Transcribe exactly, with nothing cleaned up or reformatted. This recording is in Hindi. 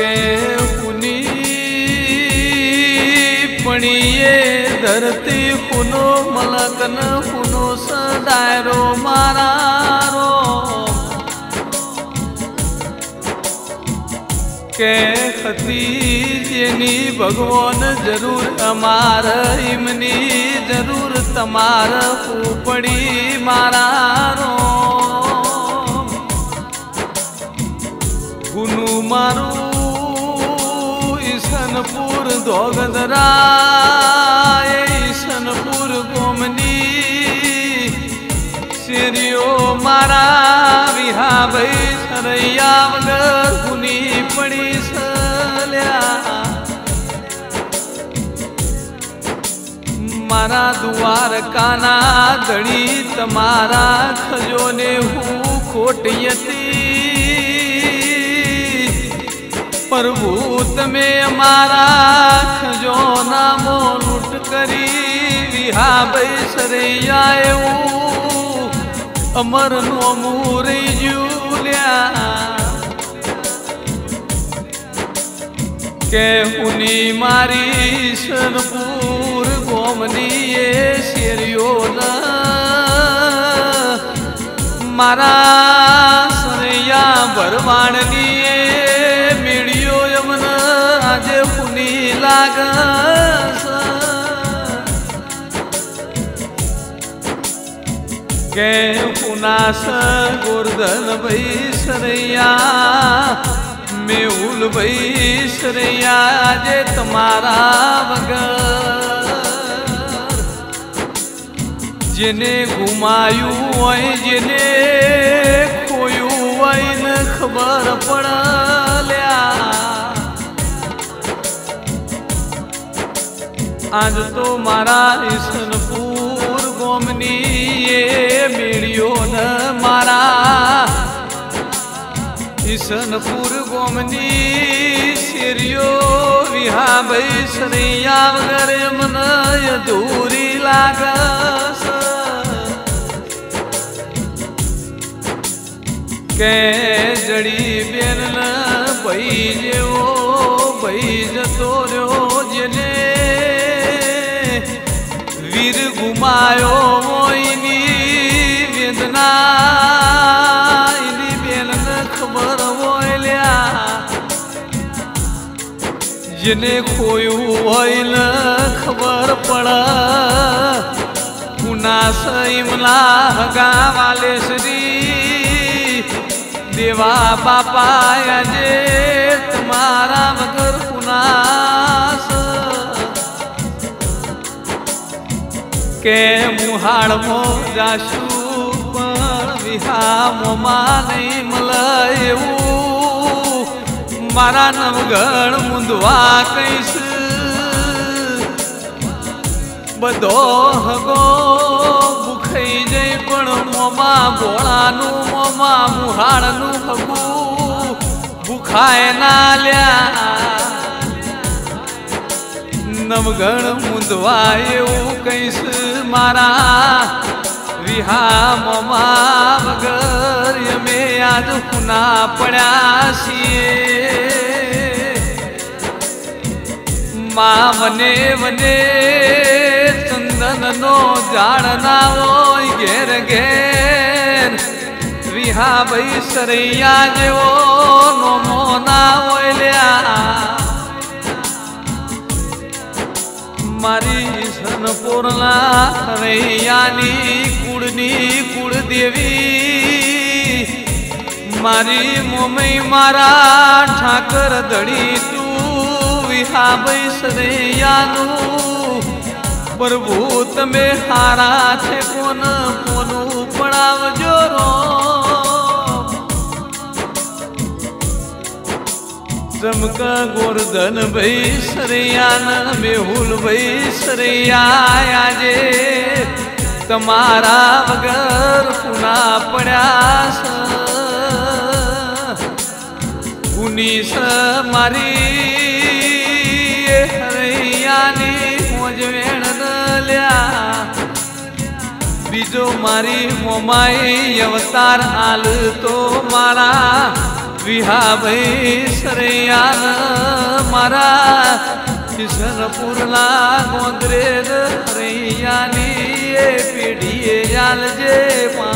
के पुनी पणिए धरती पुनो मलकन पुनो सदायरो मारारो के खती जेनी भगवान जरूर अमार इमनी जरूर तमार उपड़ी मारारो गुनु मारू ईशनपुर दोगदरा ईशनपुर गोमनी सिरियो मारा विहा भाई सरैया वगर गुनी पड़ी सल्या मारा दुआर काना धड़ी तमारा खजो ने हूँ खोटियती प्रभु तमे अमारा खजो नामो लूट करी विहा भाई सरैया अमर नो मूरे जूलिया के हुनी मारी सनपुर गोमनी ये शेरियो न मारा सरैया भरवाणनी मेड़ियो यमन आज हुनी लाग के पुनास गोर्धन भई सरैया मेहुल भई सरैया जे तमारा वगर जिने घुमायू होय जिने खोयू होय न खबर पड़ल्या आज तो मारा ईशनपुर गोमनी ये मेड़ियो न मारा ईशनपुर गोमनी सिरियो विहा भाई सरैया वगर मन अधूरी लागस के जड़ी बेन न भई जेवो भई जतो रहो जने वीर घुमायो मोइनी वेदना इनी बेन न खबर होयल्या जिने खोयू होइल खबर पड़ पुना सईमला गावाले श्री देवा बापा जे तुम्हारा मगर पुनास के मुहाड़ मो जाशू पण विहा मोमा नहीं मलयू मारा नवगण मुंदवा कैस बधो हगो बुखाई जई पण मोमा भोळानु मोमा मुहाड़नु हगू बुखाए ना ल्या नवगण मुंदवा एवं कैस मारा विहा मोमा वगर यमे आज पुना पड़ा सीए माँ वने वने चंदन नो जाड़ना वो घेर घेर विहा भाई सरैया जेवो नो मोना ओल्या मारी सनपुरला सरैयानी कुड़नी कुड़ देवी मारी मोमई मारा ठाकर धड़ी तू विहा भाई सरैयानु प्रभु तमे हारा थे कोन कोनु पड़ावजो रो चमका गोर्धन भई सरैया मेहुल भई सरैया आजे तमारा वगर पुना पड़्यास पुनीस मारी हरैयानी मोजवेण ल्या बीजो मारी मोमाई अवतार आल तो मारा વિહાભાઈ સરૈયાન મારા કિશનપુરના ગોંદરેજ હરૈયાની એ પેઢીએ જાલજે પા